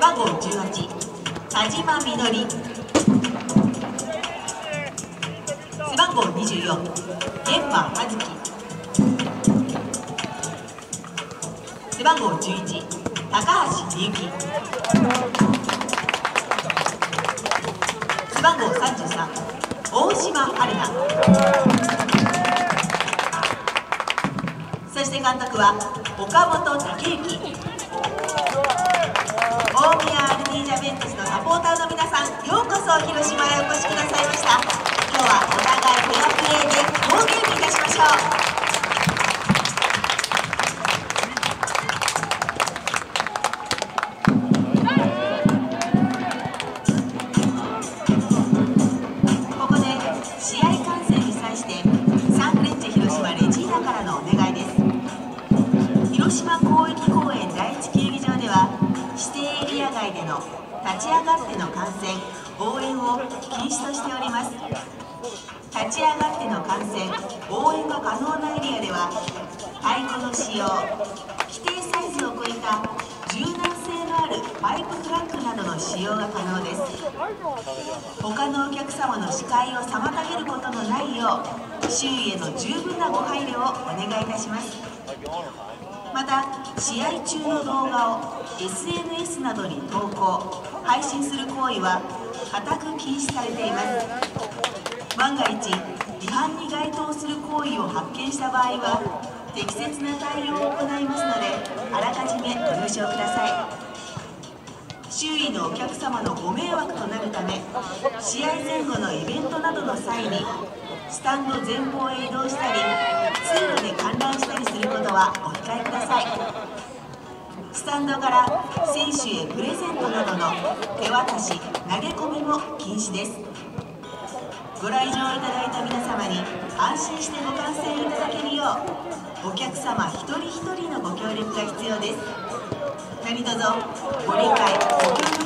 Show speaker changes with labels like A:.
A: 番号18田島みのり、背番号24玄馬葉月、背番号11高橋美幸、背番号33大島春菜。そして監督は岡本武之。大宮アルディージャベントスのサポーターの皆さん、ようこそ広島へお越しくださいました。今日はお互いフェアプレーで好ゲームいたしましょう。での立ち上がっての観戦・応援を禁止としております。立ち上がっての観戦・応援が可能なエリアでは太鼓の使用、規定サイズを超えた柔軟性のあるパイプフラッグなどの使用が可能です。他のお客様の視界を妨げることのないよう周囲への十分なご配慮をお願いいたします。また試合中の動画を SNS などに投稿・配信する行為は固く禁止されています。万が一違反に該当する行為を発見した場合は適切な対応を行いますので、あらかじめご了承ください。周囲のお客様のご迷惑となるため、試合前後のイベントなどの際にスタンド前方へ移動したり通路で観覧したりすることはお控えください。スタンドから選手へプレゼントなどの手渡し・投げ込みも禁止です。ご来場いただいた皆様に安心してご観戦いただけるよう、お客様一人一人のご協力が必要です。何卒ご理解・ご協力